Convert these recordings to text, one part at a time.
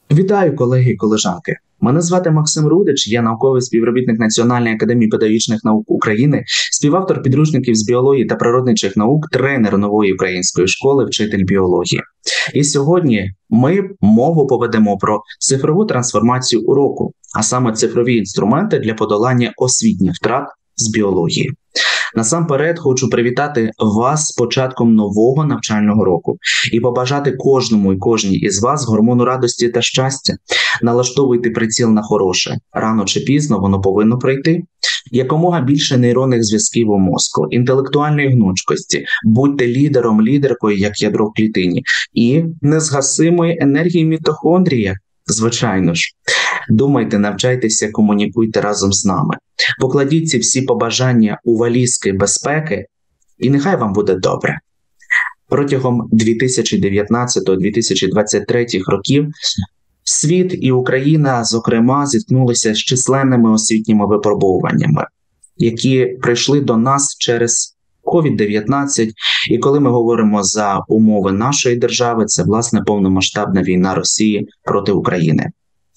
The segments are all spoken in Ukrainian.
Вітаю, колеги і колежанки. Мене звати Максим Рудич, я науковий співробітник Національної академії педагогічних наук України, співавтор підручників з біології та природничих наук, тренер нової української школи, вчитель біології. І сьогодні ми мову поведемо про цифрову трансформацію уроку, а саме цифрові інструменти для подолання освітніх втрат з біології. Насамперед хочу привітати вас з початком нового навчального року і побажати кожному і кожній із вас гормону радості та щастя. Налаштовуйте приціл на хороше. Рано чи пізно воно повинно прийти. Якомога більше нейронних зв'язків у мозку, інтелектуальної гнучкості, будьте лідером, лідеркою, як ядро в клітині, і незгасимої енергії мітохондрія, звичайно ж. Думайте, навчайтеся, комунікуйте разом з нами. Покладіть ці всі побажання у валізки безпеки, і нехай вам буде добре. Протягом 2019-2023 років світ і Україна, зокрема, зіткнулися з численними освітніми випробовуваннями, які прийшли до нас через COVID-19. І коли ми говоримо за умови нашої держави, це, власне, повномасштабна війна Росії проти України.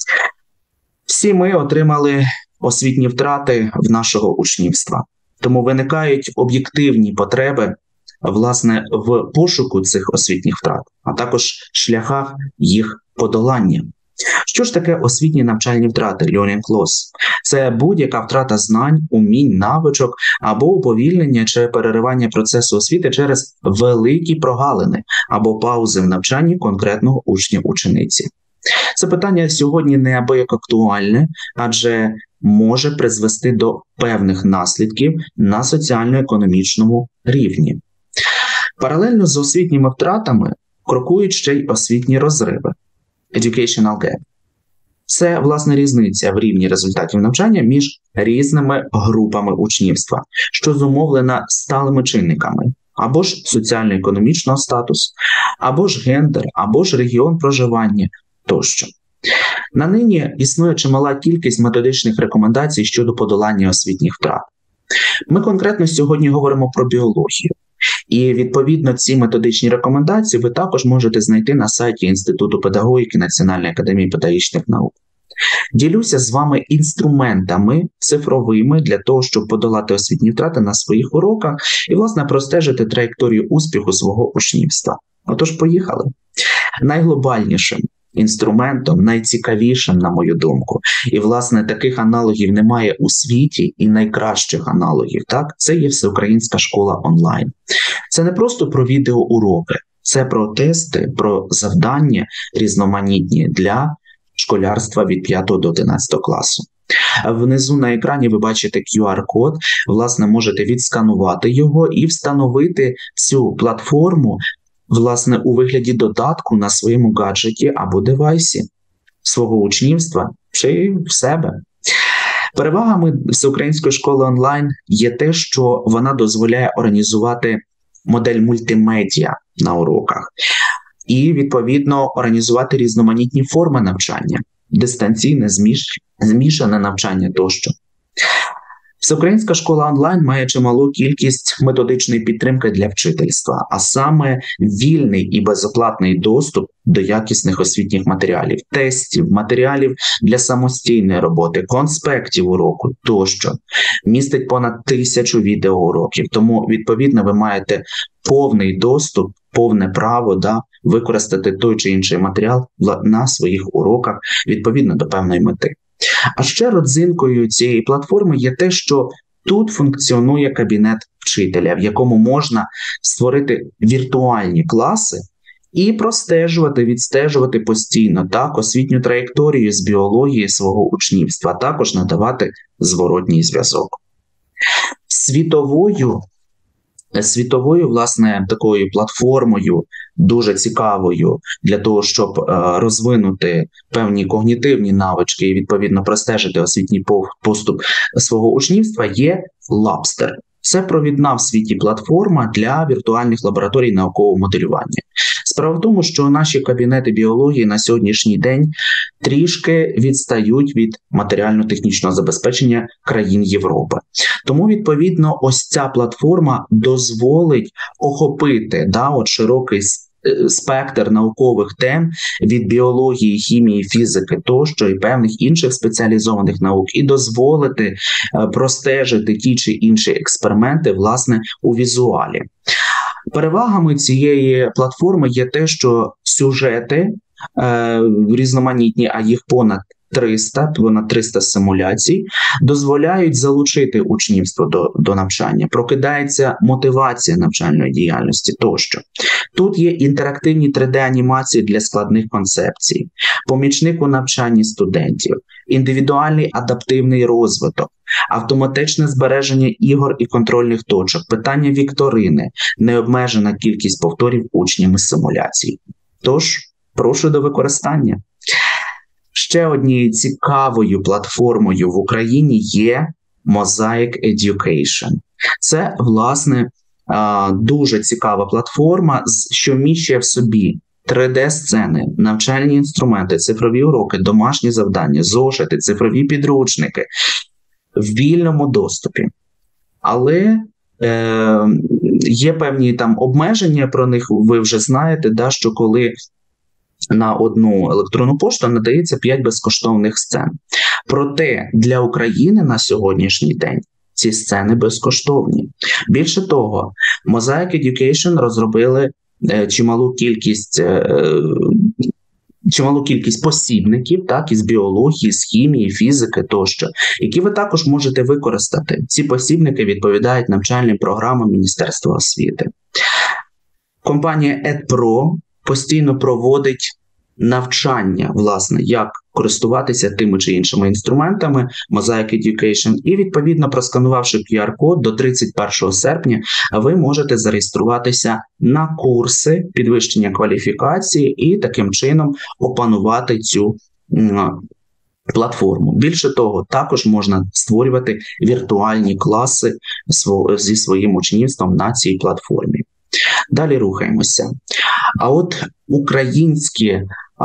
Всі ми отримали освітні втрати в нашого учнівства. Тому виникають об'єктивні потреби, власне, в пошуку цих освітніх втрат, а також шляхах їх подолання. Що ж таке освітні навчальні втрати, learning loss? Це будь-яка втрата знань, умінь, навичок або уповільнення чи переривання процесу освіти через великі прогалини або паузи в навчанні конкретного учня-учениці. Це питання сьогодні неабияк актуальне, адже може призвести до певних наслідків на соціально-економічному рівні. Паралельно з освітніми втратами крокують ще й освітні розриви – educational gap. Це, власне, різниця в рівні результатів навчання між різними групами учнівства, що зумовлена сталими чинниками, або ж соціально-економічного статусу, або ж гендер, або ж регіон проживання тощо. На нині існує чимала кількість методичних рекомендацій щодо подолання освітніх втрат. Ми конкретно сьогодні говоримо про біологію. І, відповідно, ці методичні рекомендації ви також можете знайти на сайті Інституту педагогіки Національної академії педагогічних наук. Ділюся з вами інструментами цифровими для того, щоб подолати освітні втрати на своїх уроках і, власне, простежити траєкторію успіху свого учнівства. Отож, поїхали. Найглобальнішим інструментом, найцікавішим, на мою думку, і, власне, таких аналогів немає у світі і найкращих аналогів, так? Це є Всеукраїнська школа онлайн. Це не просто про відеоуроки, це про тести, про завдання різноманітні для школярства від 5 до 11 класу. Внизу на екрані ви бачите QR-код, власне, можете відсканувати його і встановити цю платформу, власне, у вигляді додатку на своєму гаджеті або девайсі свого учнівства чи в себе. Перевагами Всеукраїнської школи онлайн є те, що вона дозволяє організувати модель мультимедіа на уроках і, відповідно, організувати різноманітні форми навчання, дистанційне, змішане навчання тощо. Всеукраїнська школа онлайн має чималу кількість методичної підтримки для вчительства, а саме вільний і безоплатний доступ до якісних освітніх матеріалів, тестів, матеріалів для самостійної роботи, конспектів уроку тощо. Містить понад 1000 відеоуроків, тому, відповідно, ви маєте повний доступ, повне право використати той чи інший матеріал на своїх уроках відповідно до певної мети. А ще родзинкою цієї платформи є те, що тут функціонує кабінет вчителя, в якому можна створити віртуальні класи і простежувати, відстежувати постійно освітню траєкторію з біології свого учнівства, а також надавати зворотній зв'язок. Світовою, власне, такою платформою, дуже цікавою для того, щоб розвинути певні когнітивні навички і, відповідно, простежити освітній поступ свого учнівства, є Labster. Це провідна в світі платформа для віртуальних лабораторій наукового моделювання. Справа в тому, що наші кабінети біології на сьогоднішній день трішки відстають від матеріально-технічного забезпечення країн Європи. Тому, відповідно, ось ця платформа дозволить охопити широкий спектр наукових тем від біології, хімії, фізики тощо і певних інших спеціалізованих наук і дозволити простежити ті чи інші експерименти, власне, у візуалі. Перевагами цієї платформи є те, що сюжети різноманітні, а їх понад 300 симуляцій, дозволяють залучити учнівство до навчання, прокидається мотивація навчальної діяльності тощо. Тут є інтерактивні 3D-анімації для складних концепцій, помічник у навчанні студентів, індивідуальний адаптивний розвиток, автоматичне збереження ігор і контрольних точок, питання вікторини, необмежена кількість повторів учнями симуляцій. Тож, прошу до використання. Ще однією цікавою платформою в Україні є Mosaic Education. Це, власне, дуже цікава платформа, що вміщує в собі 3D-сцени, навчальні інструменти, цифрові уроки, домашні завдання, зошити, цифрові підручники в вільному доступі. Але є певні там обмеження, про них ви вже знаєте, що коли на одну електронну пошту надається 5 безкоштовних сцен. Проте для України на сьогоднішній день ці сцени безкоштовні. Більше того, Mosaic Education розробили чималу кількість посібників, так, із біології, з хімії, фізики тощо, які ви також можете використати. Ці посібники відповідають навчальним програмам Міністерства освіти. Компанія EdPro постійно проводить навчання, власне, як користуватися тими чи іншими інструментами Mosaic Education, і, відповідно, просканувавши QR-код до 31 серпня, ви можете зареєструватися на курси підвищення кваліфікації і таким чином опанувати цю платформу. Більше того, також можна створювати віртуальні класи зі своїм учнівством на цій платформі. Далі рухаємося. А от українські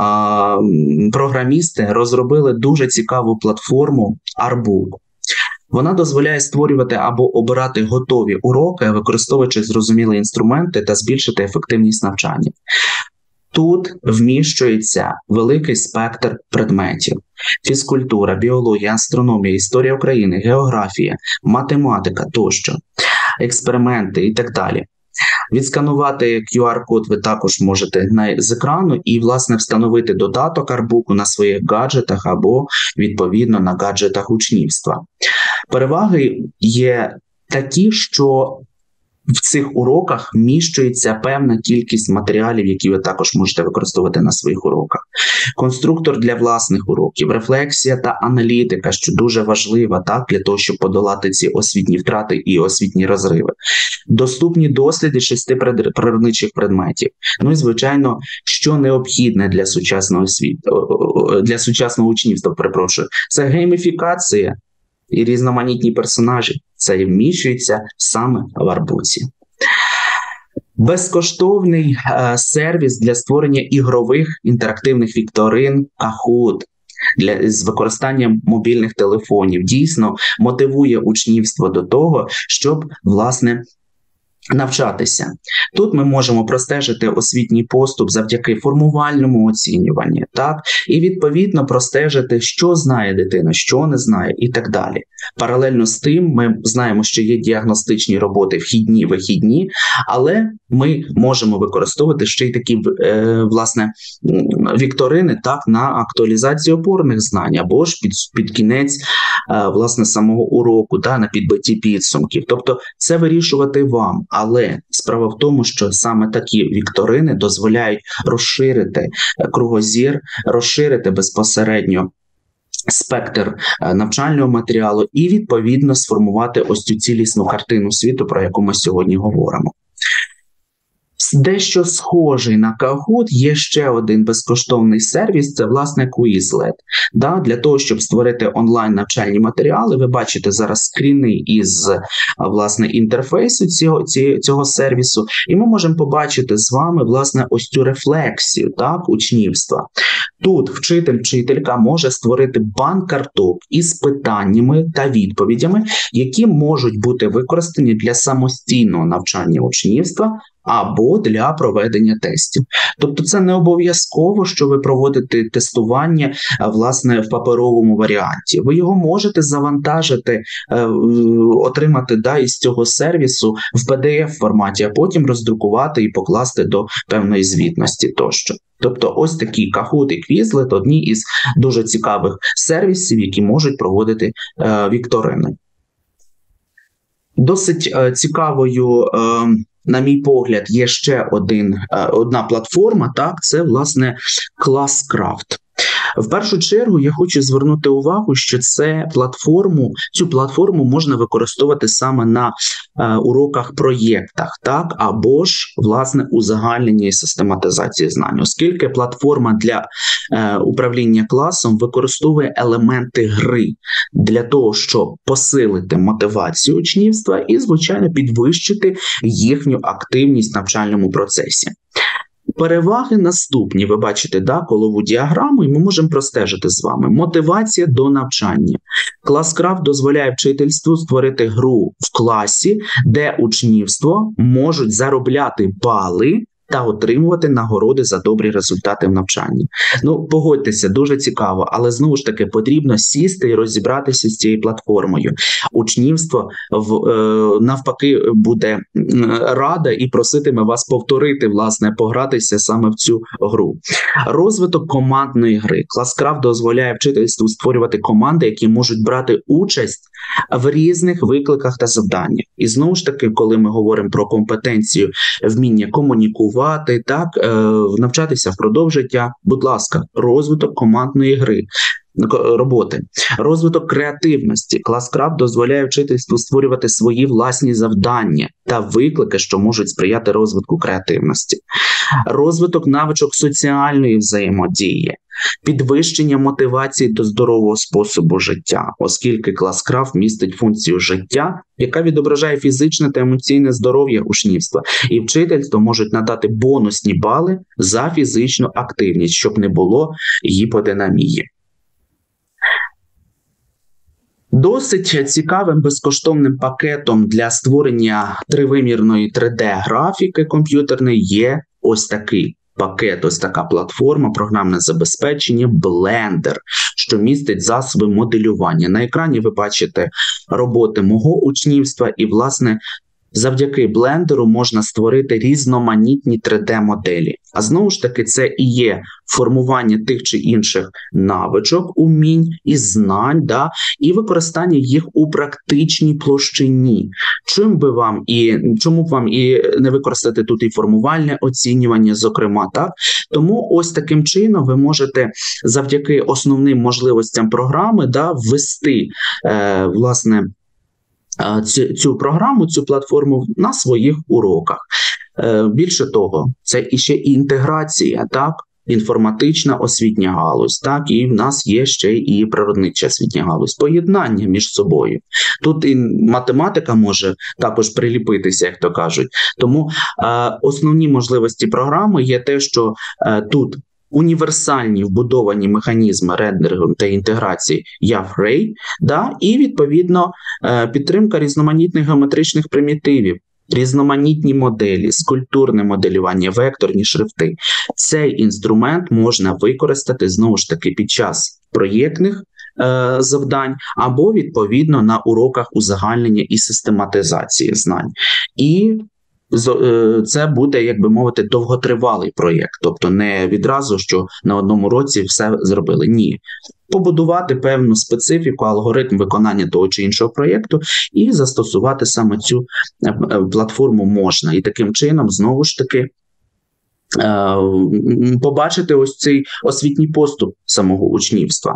програмісти розробили дуже цікаву платформу Artbook. Вона дозволяє створювати або обирати готові уроки, використовуючи зрозумілі інструменти та збільшити ефективність навчання. Тут вміщується великий спектр предметів: фізкультура, біологія, астрономія, історія України, географія, математика тощо, експерименти і так далі. Відсканувати QR-код ви також можете з екрану і, власне, встановити додаток Artbook на своїх гаджетах або, відповідно, на гаджетах учнівства. Переваги є такі, що в цих уроках вміщується певна кількість матеріалів, які ви також можете використовувати на своїх уроках. Конструктор для власних уроків, рефлексія та аналітика, що дуже важлива, так, для того, щоб подолати ці освітні втрати і освітні розриви. Доступні досліди 6 природничих предметів. Ну і, звичайно, що необхідне для сучасного учнівства, це гейміфікація і різноманітні персонажі. Це вміщується саме в Artbook. Безкоштовний сервіс для створення ігрових інтерактивних вікторин Kahoot з використанням мобільних телефонів дійсно мотивує учнівство до того, щоб, власне, навчатися. Тут ми можемо простежити освітній поступ завдяки формувальному оцінюванню, так? І, відповідно, простежити, що знає дитина, що не знає і так далі. Паралельно з тим, ми знаємо, що є діагностичні роботи вхідні, вихідні, але ми можемо використовувати ще й такі, власне, вікторини, так, на актуалізацію опорних знань, або ж під кінець, власне, самого уроку, да, на підбитті підсумків. Тобто це вирішувати вам. Але справа в тому, що саме такі вікторини дозволяють розширити кругозір, розширити безпосередньо спектр навчального матеріалу і, відповідно, сформувати ось цю цілісну картину світу, про яку ми сьогодні говоримо. Дещо схожий на Kahoot є ще один безкоштовний сервіс, це, власне, Quizlet. Для того, щоб створити онлайн-навчальні матеріали, ви бачите зараз скріни із, власне, інтерфейсу цього сервісу, і ми можемо побачити з вами, власне, ось цю рефлексію, так, учнівства. Тут вчителька може створити банк карток із питаннями та відповідями, які можуть бути використані для самостійного навчання учнівства або для проведення тестів. Тобто це не обов'язково, що ви проводите тестування, власне, в паперовому варіанті. Ви його можете завантажити, отримати із цього сервісу в PDF-форматі, а потім роздрукувати і покласти до певної звітності тощо. Тобто ось такі Kahoot і Quizlet – одні із дуже цікавих сервісів, які можуть проводити вікторини. Досить цікавою, на мій погляд, є ще одна платформа, це, власне, Classcraft. В першу чергу я хочу звернути увагу, що цю платформу можна використовувати саме на уроках, проєктах, або ж, власне, узагальнення і систематизації знань, оскільки платформа для управління класом використовує елементи гри для того, щоб посилити мотивацію учнівства і, звичайно, підвищити їхню активність в навчальному процесі. Переваги наступні. Ви бачите, колову діаграму, і ми можемо простежити з вами. Мотивація до навчання. Classcraft дозволяє вчительству створити гру в класі, де учнівство можуть заробляти бали та отримувати нагороди за добрі результати в навчанні. Погодьтеся, дуже цікаво, але знову ж таки потрібно сісти і розібратися з цією платформою. Учнівство навпаки буде раде і проситиме вас повторити, власне, погратися саме в цю гру. Розвиток командної гри. Classcraft дозволяє вчительству створювати команди, які можуть брати участь в різних викликах та завданнях. І знову ж таки, коли ми говоримо про компетенцію вміння комунікувати, навчатися впродовж життя, будь ласка, розвиток командної роботи. Розвиток креативності. Classcraft дозволяє вчительству створювати свої власні завдання та виклики, що можуть сприяти розвитку креативності. Розвиток навичок соціальної взаємодії. Підвищення мотивації до здорового способу життя, оскільки Classcraft містить функцію життя, яка відображає фізичне та емоційне здоров'я учнівства, і вчительство можуть надати бонусні бали за фізичну активність, щоб не було гіподинамії. Досить цікавим безкоштовним пакетом для створення тривимірної 3D-графіки комп'ютерної є ось такий пакет, ось така платформа, програмне забезпечення Blender, що містить засоби моделювання. На екрані ви бачите роботи мого учнівства і, власне, завдяки блендеру можна створити різноманітні 3D-моделі. А знову ж таки, це і є формування тих чи інших навичок, умінь і знань, і використання їх у практичній площині. Чому б вам і не використати тут і формувальне оцінювання, зокрема, Тому ось таким чином ви можете завдяки основним можливостям програми, ввести, власне, цю програму, цю платформу на своїх уроках. Більше того, це іще і інтеграція, інформатична освітня галузь, і в нас є ще і природнича освітня галузь, поєднання між собою. Тут і математика може також приліпитися, як то кажуть. Тому основні можливості програми є те, що тут універсальні вбудовані механізми рендерингу та інтеграції YAF-Ray, і, відповідно, підтримка різноманітних геометричних примітивів, різноманітні моделі, скульптурне моделювання, векторні шрифти. Цей інструмент можна використати, знову ж таки, під час проєктних завдань або, відповідно, на уроках узагальнення і систематизації знань. І це буде, як би мовити, довготривалий проєкт, тобто не відразу, що на одному році все зробили. Ні. Побудувати певну специфіку, алгоритм виконання того чи іншого проєкту і застосувати саме цю платформу можна. І таким чином, знову ж таки, побачити ось цей освітній поступ самого учнівства.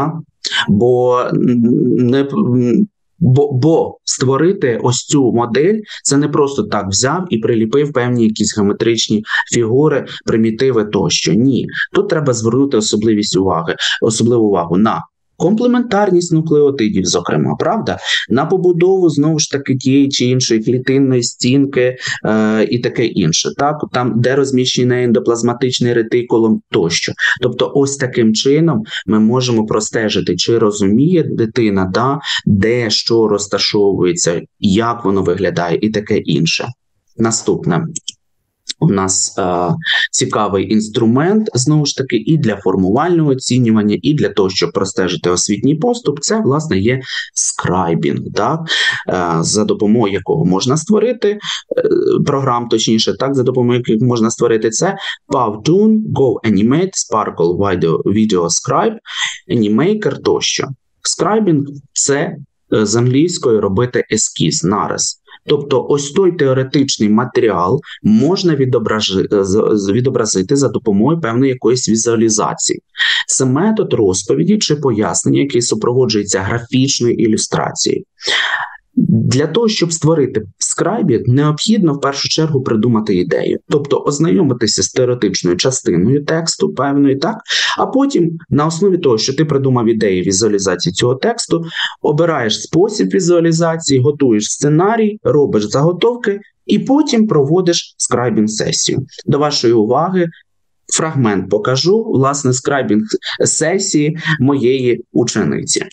Бо створити ось цю модель – це не просто так взяв і приліпив певні якісь геометричні фігури, примітиви тощо. Ні. Тут треба звернути особливу увагу на комплементарність нуклеотидів, зокрема, правда? На побудову, знову ж таки, тієї чи іншої клітинної стінки і таке інше. Там, де розміщений ендоплазматичний ретикулум тощо. Тобто, ось таким чином ми можемо простежити, чи розуміє дитина, де що розташовується, як воно виглядає і таке інше. Наступне. у нас цікавий інструмент, знову ж таки, і для формувального оцінювання, і для того, щоб простежити освітній поступ, це, власне, є скрайбінг, так? За допомогою якого можна створити програм, точніше, так, за допомогою яких можна створити це Powtoon, GoAnimate, Sparkle, Video Scribe, Animaker тощо. Скрайбінг – це з англійської робити ескіз, нарис. Тобто ось той теоретичний матеріал можна відобразити за допомогою певної якоїсь візуалізації. Це метод розповіді чи пояснення, який супроводжується графічною ілюстрацією. Для того, щоб створити скрайбінг, необхідно в першу чергу придумати ідею. Тобто ознайомитися з теоретичною частиною тексту певної, так? А потім на основі того, що ти придумав ідею візуалізації цього тексту, обираєш спосіб візуалізації, готуєш сценарій, робиш заготовки і потім проводиш скрайбінг-сесію. До вашої уваги фрагмент покажу, власне, скрайбінг-сесії моєї учениці.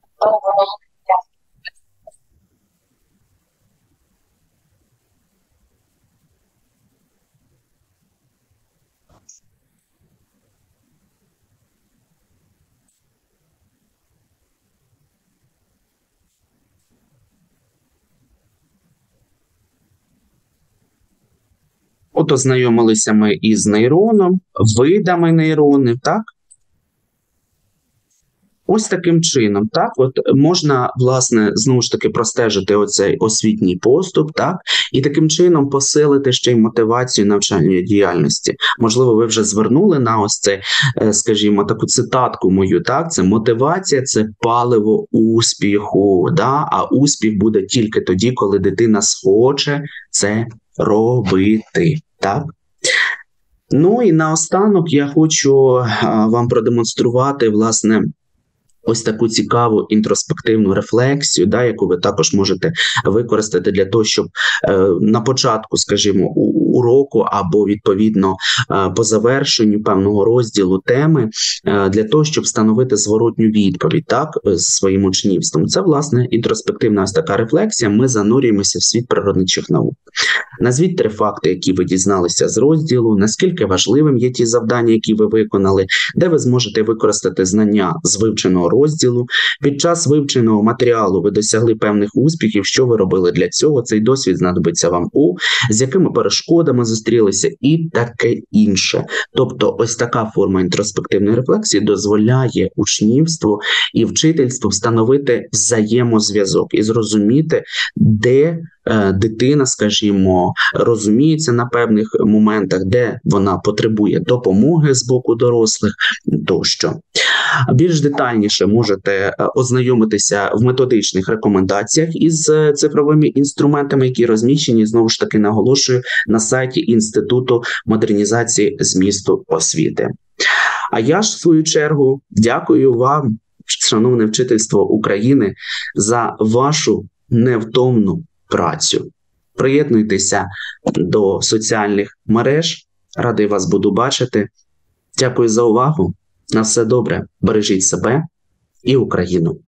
От ознайомилися ми із нейроном, видами нейронів, так? Ось таким чином, так, от можна, власне, знову ж таки простежити оцей освітній поступ, так, і таким чином посилити ще й мотивацію навчальної діяльності. Можливо, ви вже звернули на ось це, скажімо, таку цитатку мою, так, це мотивація, це паливо успіху, да, а успіх буде тільки тоді, коли дитина схоче це робити, так. Ну і наостанок я хочу вам продемонструвати, власне, ось таку цікаву інтроспективну рефлексію, да, яку ви також можете використати для того, щоб на початку, скажімо, уроку або, відповідно, по завершенню певного розділу теми, для того, щоб встановити зворотню відповідь, так, з своїм учнівством. Це, власне, інтроспективна ось така рефлексія. Ми занурюємося в світ природничих наук. Назвіть 3 факти, які ви дізналися з розділу, наскільки важливим є ті завдання, які ви виконали, де ви зможете використати знання з вивченого розділу. Під час вивченого матеріалу ви досягли певних успіхів, що ви робили для цього, цей досвід знадобиться вам з якими перешкодами зустрілися і таке інше. Тобто ось така форма інтроспективної рефлексії дозволяє учнівству і вчительству встановити взаємозв'язок і зрозуміти, де дитина, скажімо, розуміється на певних моментах, де вона потребує допомоги з боку дорослих тощо. Більш детальніше можете ознайомитися в методичних рекомендаціях із цифровими інструментами, які розміщені, знову ж таки наголошую, на сайті Інституту модернізації змісту освіти. А я ж, в свою чергу, дякую вам, шановне вчительство України, за вашу невтомну працю. Приєднуйтеся до соціальних мереж. Радий вас буду бачити. Дякую за увагу. На все добре. Бережіть себе і Україну.